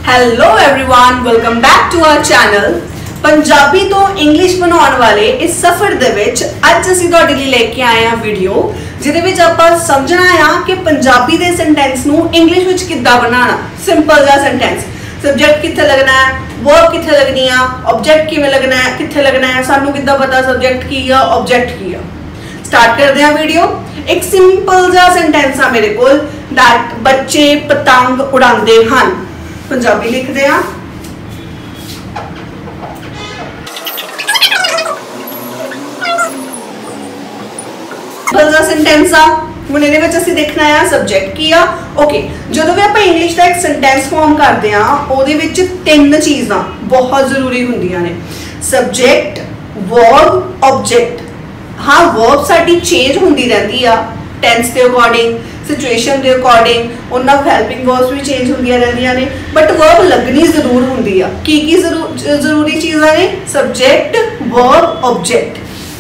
Hello everyone, welcome back to our channel. Punjabi तो English बनाने वाले इस सफर दे विच अज असीं तुहाडे लई लेके आए हां वीडियो जिहदे विच आपां समझना आ कि पंजाबी दे सेंटेंस नूं इंग्लिश विच किद्दां बनाना। सिंपल जिहा सेंटेंस, सब्जेक्ट कित्थे लगना है, वर्ब कित्थे लगनी आ, ऑब्जेक्ट किवें लगना है, कित्थे लगना है, सानूं किद्दां पता सब्जेक्ट की आ ऑब्जेक्ट की आ। स्टार्ट करते हैं वीडियो। एक सिंपल जिहा सेंटेंस आ मेरे कोल, दैट बच्चे पतंग उड़ाते हैं। पंजाबी लिखते हैं, सेंटेंस आ हुण इहदे विच असीं देखना है सब्जेक्ट की आ। ओके, जदों भी आपां इंग्लिश दा एक सेंटेंस फॉर्म करदे आ ओहदे विच तीन चीज़ां बहुत जरूरी हुंदियां ने, सब्जेक्ट, वर्ब, ऑब्जेक्ट। हाँ, वर्ब साडी चेंज हुंदी रहंदी आ टेंस के अकॉर्डिंग, सिचुएशन के अकॉर्डिंग, उन्हां हेल्पिंग वर्ब्स भी चेंज हुंदियां रहंदियां ने, बट वर्ब लगनी जरूर हुंदी आ। की जरूरी चीज़ां ने, सब्जेक्ट, वर्ब, ऑब्जेक्ट।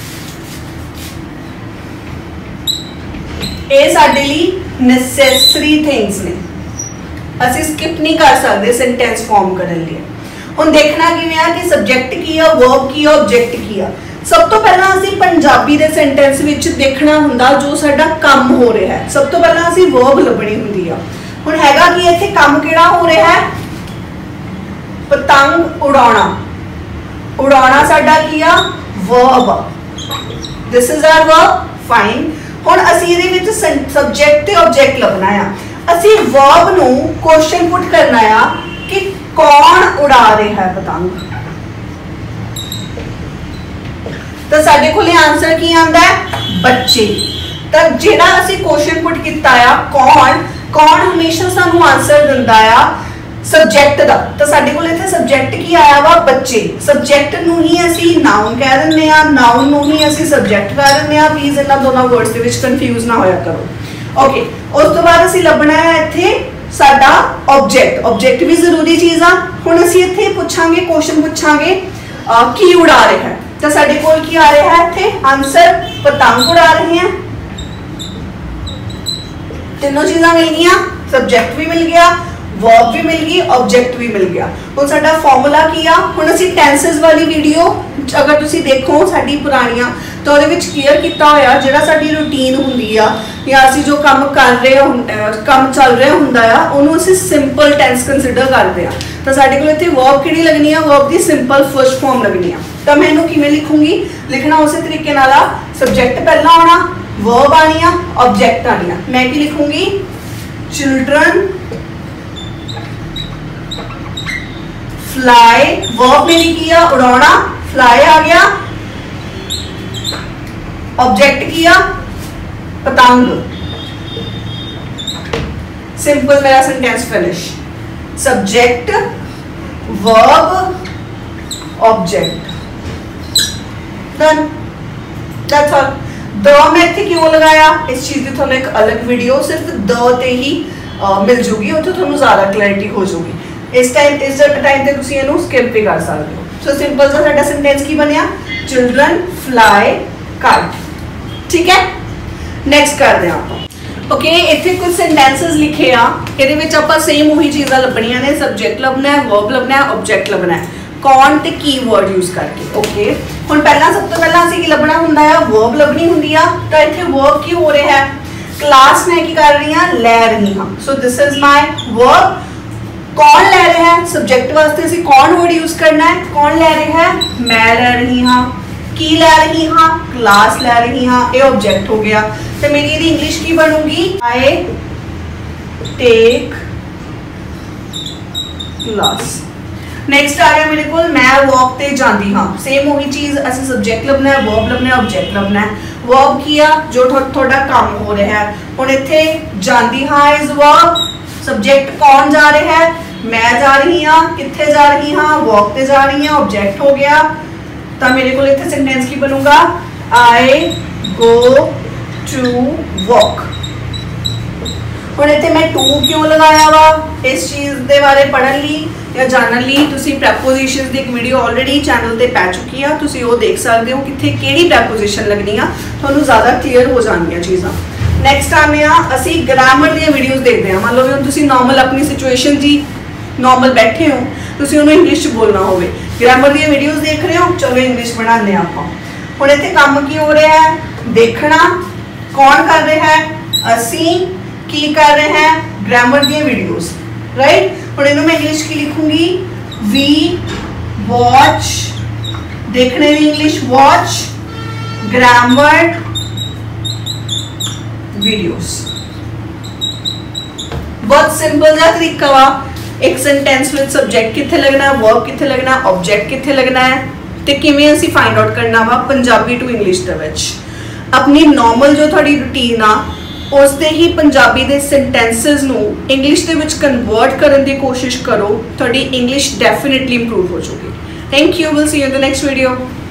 ये साडे लई नेसेसरी थिंग्स ने, असीं स्किप नहीं कर सकते सेंटेंस फॉर्म करने लिए। हुण देखना किवें आ कि सब्जेक्ट की आ, वर्ब की आ, ऑब्जेक्ट की आ। सब तो पहला असीं पंजाबी दे सेंटेंस विच देखना हुंदा जो साडा काम हो रहा है। सब तो पहला असीं वर्ब लभणी हुंदी आ। हुण हैगा कि इत्थे काम किहड़ा हो रहा है, पतंग उड़ाउणा। उड़ाउणा साडा की आ, verb. This is our verb, fine. हुण असीं इहदे विच सब्जेक्ट ते ऑब्जेक्ट लभना आ। असीं वर्ब नूं क्वेश्चन पुट करना आ कि कौन उड़ा रहा है पतंग। तो साडे कोले आंसर की आंदा है, बच्चे। तो जेड़ा असीं क्वेश्चन पुट कीता आ कौन हमेशा सानू आंसर दिंदा आ सब्जेक्ट दा। तो साडे कोले इत्थे सब्जेक्ट की आया वा, बच्चे। सब्जेक्ट नूं ही असीं नाउन कह दिंदे आ, नाउन नूं ही असीं सब्जेक्ट कह दिंदे आ। प्लीज इन्हां दोनों वर्ड्स दे विच कंफ्यूज ना होया करो। ओके, उस तो बाद असीं लभना है इत्थे साडा ऑब्जेक्ट। ऑब्जेक्ट भी जरूरी चीज़ आ। हुण असीं इत्थे पुछांगे, क्वेश्चन पुछांगे की उड़ा रहा है। तो साडे कोल की आ रहा है इत्थे आंसर, पतंग उड़ा रहे हैं। तीनों चीज़ां मिल गईयां, सब्जेक्ट भी मिल गया, वर्ब भी मिल गई, ऑब्जेक्ट भी मिल गया। हुण साडा फॉर्मूला की आ। हुण असीं टेंसेस वाली वीडियो अगर तुसीं देखो साडी पुरानियां तो ਉਹਦੇ ਵਿੱਚ क्लीयर ਕੀਤਾ ਹੋਇਆ ਜਿਹੜਾ ਸਾਡੀ रूटीन ਹੁੰਦੀ ਆ ਜਾਂ ਅਸੀਂ ਜੋ ਕੰਮ ਕਰ ਰਹੇ ਹੁੰਦੇ ਕੰਮ ਚੱਲ ਰਿਹਾ ਹੁੰਦਾ ਆ ਉਹਨੂੰ ਅਸੀਂ ਸਿੰਪਲ ਟੈਂਸ ਕੰਸੀਡਰ ਕਰਦੇ ਆ। ਤਾਂ ਸਾਡੇ ਕੋਲ ਇੱਥੇ वर्ब ਕਿਹੜੀ ਲੱਗਣੀ ਆ, वर्ब ਦੀ ਸਿੰਪਲ ਫਰਸਟ ਫਾਰਮ ਲੱਗਣੀ ਆ। ਤਾਂ ਮੈਂ ਇਹਨੂੰ ਕਿਵੇਂ ਲਿਖੂੰਗੀ, ਲਿਖਣਾ ਉਸੇ ਤਰੀਕੇ ਨਾਲ ਆ, ਸਬਜੈਕਟ ਪਹਿਲਾਂ ਆਉਣਾ, वर्ब ਆਣੀ ਆ, ऑब्जेक्ट ਆਣੀ ਆ। ਮੈਂ ਕੀ ਲਿਖੂੰਗੀ, चिल्ड्रन फ्लाई। वर्ब मेरी किया उड़ाना, फ्लाई आ गया। ऑब्जेक्ट किया पतंग। सिंपल मेरा sentence finish. Subject, verb, object, done. That's all. द मैं इत्थे क्यों लगाया, इस चीज की थोड़ा एक अलग वीडियो सिर्फ द ते ही मिल जूगी, उत्थे थोड़ा ज्यादा क्लैरिटी हो जाएगी। इस टाइम ते तुसीं इहनूं स्किप भी कर सकते हो। सो सिंपल सा साडा सेंटेंस की बनिया, चिल्ड्रन फ्लाई काइट। ठीक है, नैक्सट करते हैं आप। ओके, इत्थे कुछ सेंटेंसेस लिखे आ, इहदे विच आपां सेम उही चीज़ां लभणियां ने, सब्जेक्ट लभना है, वर्ब लभना है, ऑब्जेक्ट लभना है, कौन ते कीवर्ड यूज करके। ओके, हुण पहला सब तो पहला असीं की लभना हुंदा है, वर्ब लभनी हुंदी आ। तो इत्थे वर्ब की हो रहा है, क्लास मैं की कर रही हां, लै रही हां। So this is my verb. कौन ले रहा है, सब्जेक्ट वास्ते असीं कौन वर्ड यूज करना है, कौन ले रहा है, मैं ले रही हाँ। की ले रही हाँ, क्लास ले रही हाँ, ये ऑब्जेक्ट हो गया। तो मेरी ये इंग्लिश की बनूंगी, आई टेक क्लास। नेक्स्ट आ गया मेरे को, मैं वॉक ते जाती हाँ। सेम वही चीज़, असीं सब्जेक्ट लभना है, वर्ब लभना है, ऑब्जेक्ट लभना है। वर्ब किया जो थोड़ा काम हो रहा है। हुण इत्थे जाती हाँ इज वर्ब, सब्जेक्ट कौन जा रहा है, मैं जा रही हाँ, कित्थे जा रही हाँ, वॉक पे जा रही हाँ, ऑब्जेक्ट हो गया। तो मेरे को इत्थे सेंटेंस की बनूंगा, आई गो टू वॉक। हुण इत्थे मैं टू क्यों लगाया वा, इस चीज़ के बारे पढ़न ली या जानन ली तुसीं प्रैपोजिशंस दी एक वीडियो ऑलरेडी चैनल ते पै चुकी है, तुसीं वो देख सकते हो कित्थे किहड़ी प्रैपोजिशन लगनी आ, तुहानूं ज़्यादा क्लीयर हो जाणगियां चीज़ां। नैक्सट आने असी ग्रामर दी वीडियोस देखते हैं। मान लो भी तुसीं नॉर्मल अपनी सिचुएशन जी नॉर्मल बैठे हो तुसीं उन्होंने इंग्लिश बोलना होवे ग्रामर दी वीडियोस देख रहे हो चलो इंग्लिश बनाने आपां हुण इत्थे काम की हो रहा है देखना कौन कर रहा है असीं की कर रहे हैं ग्रामर दी वीडियोस राइट हुण इन्हूं मैं इंग्लिश की लिखूंगी वी वॉच देखने दी इंग्लिश वॉच ग्रामर वीडियोस बहुत सिंपल जा तरीका वा एक सेंटेंस विद सब्जेक्ट किथे लगना है वर्ब किथे लगना है ऑब्जेक्ट किथे लगना है ते किवें असीं फाइंड आउट करना वा पंजाबी टू इंग्लिश दे विच अपनी नॉर्मल जो थोड़ी रूटीन आ उस दे ही पंजाबी दे सेंटेंसेस नू इंग्लिश दे विच कन्वर्ट करन दी कोशिश करो थोड़ी इंग्लिश डेफिनेटली इंप्रूव हो जाएगी thank you will see you in the next video